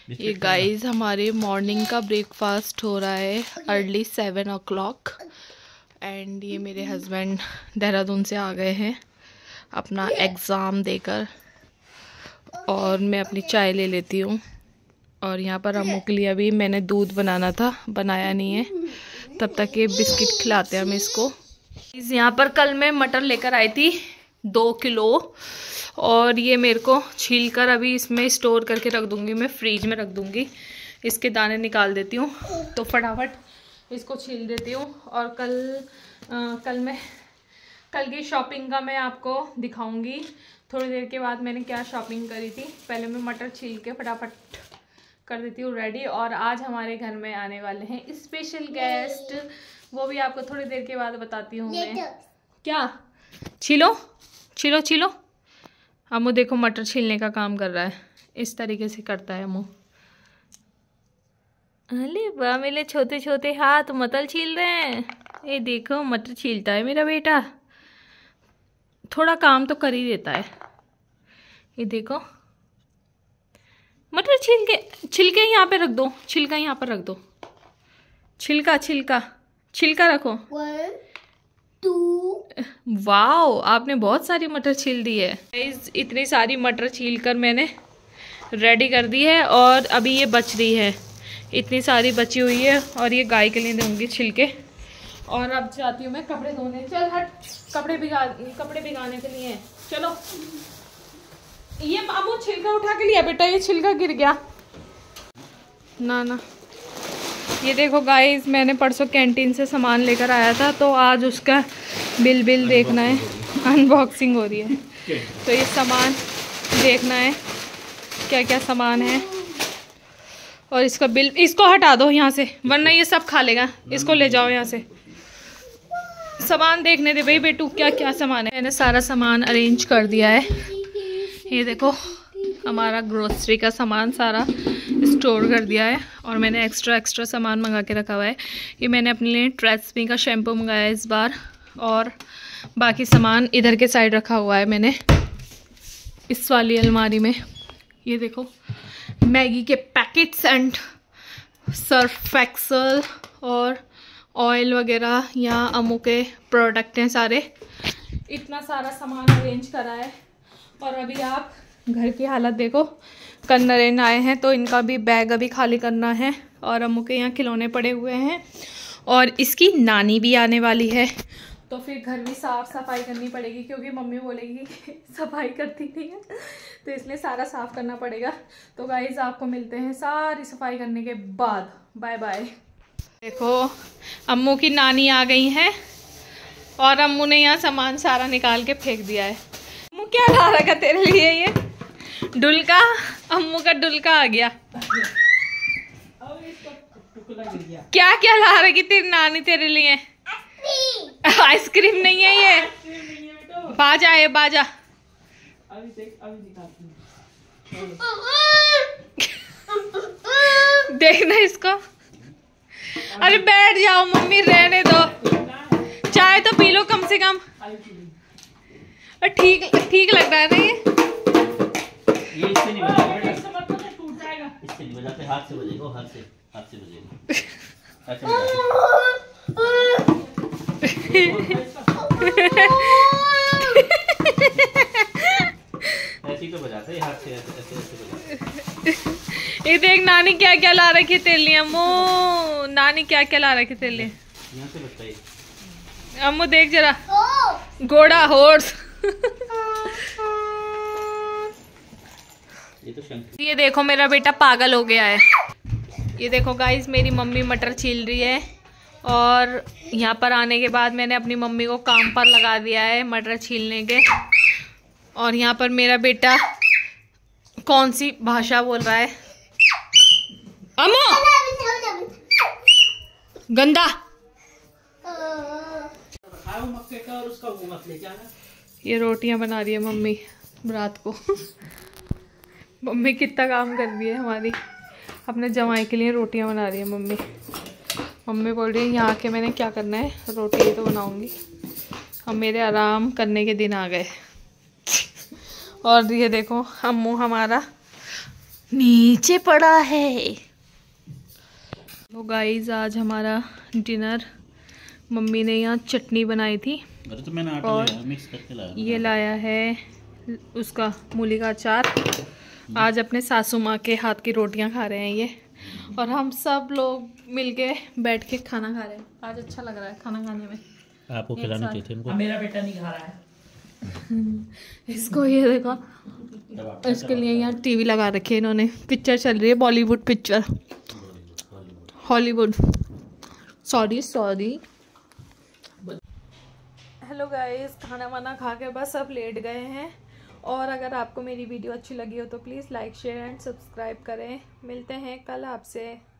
ये गाइस हमारे मॉर्निंग का ब्रेकफास्ट हो रहा है अर्ली 7 o'clock। एंड ये मेरे हस्बैंड देहरादून से आ गए हैं अपना एग्ज़ाम देकर, और मैं अपनी चाय ले लेती हूँ। और यहाँ पर अम्मू के लिए अभी मैंने दूध बनाना था, बनाया नहीं है, तब तक ये बिस्किट खिलाते हैं हम इसको। यहाँ पर कल मैं मटर लेकर आई थी 2 किलो, और ये मेरे को छील कर अभी इसमें स्टोर करके रख दूँगी, मैं फ्रीज में रख दूँगी। इसके दाने निकाल देती हूँ, तो फटाफट इसको छील देती हूँ। और कल की शॉपिंग का मैं आपको दिखाऊंगी थोड़ी देर के बाद मैंने क्या शॉपिंग करी थी। पहले मैं मटर छील के फटाफट कर देती हूँ रेडी। और आज हमारे घर में आने वाले हैं स्पेशल गेस्ट, वो भी आपको थोड़ी देर के बाद बताती हूँ मैं। क्या छीलो छीलो छीलो। अम्मू देखो मटर छीलने का काम कर रहा है, इस तरीके से करता है अम्मू। अरे वाह, मेरे छोटे छोटे हाथ मटर छील रहे हैं। ये देखो मटर छीलता है मेरा बेटा, थोड़ा काम तो कर ही देता है। ये देखो मटर छिलके यहाँ पे रख दो, छिलका यहाँ पर रख दो, छिलका छिलका छिलका रखो। 1 2 वाओ, आपने बहुत सारी मटर छील दी है। इतनी सारी मटर छील कर मैंने रेडी कर दी है, और अभी ये बच रही है, इतनी सारी बची हुई है, और ये गाय के लिए दूंगी छिलके। और अब जाती हूँ मैं कपड़े धोने। चल हट, कपड़े भिगाने के लिए चलो। ये अम्मू छिलका उठा के लिया बेटा, ये छिलका गिर गया ना। ये देखो गाइस, मैंने परसों कैंटीन से सामान लेकर आया था, तो आज उसका बिल देखना है। अनबॉक्सिंग हो रही है, तो ये सामान देखना है क्या क्या सामान है, और इसका बिल। इसको हटा दो यहाँ से, वरना ये सब खा लेगा। इसको ले जाओ यहाँ से, सामान देखने दे भाई बेटू क्या क्या सामान है। मैंने सारा सामान अरेंज कर दिया है। ये देखो हमारा ग्रोसरी का सामान सारा स्टोर कर दिया है, और मैंने एक्स्ट्रा सामान मंगा के रखा हुआ है। ये मैंने अपने लिए ट्रेसमी का शैम्पू मंगाया है इस बार, और बाकी सामान इधर के साइड रखा हुआ है मैंने इस वाली अलमारी में। ये देखो मैगी के पैकेट्स एंड सर्फ एक्सल और ऑयल वगैरह, यहाँ अमू के प्रोडक्ट हैं सारे। इतना सारा सामान अरेंज करा है। और अभी आप घर की हालत देखो, कल नरेन आए हैं तो इनका भी बैग अभी खाली करना है, और अम्मू के यहाँ खिलौने पड़े हुए हैं, और इसकी नानी भी आने वाली है, तो फिर घर भी साफ़ सफाई करनी पड़ेगी, क्योंकि मम्मी बोलेगी कि सफाई करती नहीं है, तो इसलिए सारा साफ़ करना पड़ेगा। तो गाइस आपको मिलते हैं सारी सफाई करने के बाद, बाय बाय। देखो अम्मू की नानी आ गई हैं, और अम्मू ने यहाँ सामान सारा निकाल के फेंक दिया है। अम्मू क्या ला रखा तेरे लिए? ये डुलका, अम्मू का डुलका आ गया। क्या क्या ला रही तेरी नानी तेरे लिए? आइसक्रीम नहीं है ये, बाजा है बाजा। देखना इसको। अरे बैठ जाओ मम्मी, रहने दो, चाय तो पी लो कम से कम। ठीक लग रहा है ना ये इससे नहीं बजाते, टूट जाएगा। इससे नहीं बजाते, हाथ से बजेगा, हाथ से बजेगा। ऐसे तो बजाते, हाथ से ऐसे बजाते। ये देख नानी क्या क्या ला रखी तेरे लिए। अम्मू नानी क्या क्या ला रखी तेरे लिए, यहाँ से बताइए। अम्मू देख जरा, घोड़ा हॉर्स। ये देखो मेरा बेटा पागल हो गया है। ये देखो गाइस, मेरी मम्मी मटर छील रही है, और यहाँ पर आने के बाद मैंने अपनी मम्मी को काम पर लगा दिया है मटर छीलने के। और यहाँ पर मेरा बेटा कौन सी भाषा बोल रहा है? अम्मू गंदा। ये रोटियां बना रही है मम्मी रात को। मम्मी कितना काम कर रही है हमारी, अपने जमाई के लिए रोटियां बना रही है मम्मी। मम्मी बोल रही है यहाँ के मैंने क्या करना है, रोटी तो बनाऊंगी। अब मेरे आराम करने के दिन आ गए। और ये देखो अम्मू हमारा नीचे पड़ा है। तो गाइस आज हमारा डिनर, मम्मी ने यहाँ चटनी बनाई थी तो मैंने आटा और मिक्स करके लाया। ये लाया है उसका मूली का अचार। आज अपने सासू माँ के हाथ की रोटियां खा रहे हैं ये, और हम सब लोग मिलके बैठ के खाना खा रहे हैं। आज अच्छा लग रहा है खाना खाने में। आपको खिलाना चाहिए था इनको। मेरा बेटा नहीं खा रहा है। इसको ये देखो, इसके लिए यहाँ टीवी लगा रखी है इन्होंने, पिक्चर चल रही है, Bollywood picture, Hollywood, sorry. Hello guys, खाना वाना खा के बस अब लेट गए हैं। और अगर आपको मेरी वीडियो अच्छी लगी हो तो please like share and subscribe करें। मिलते हैं कल आपसे।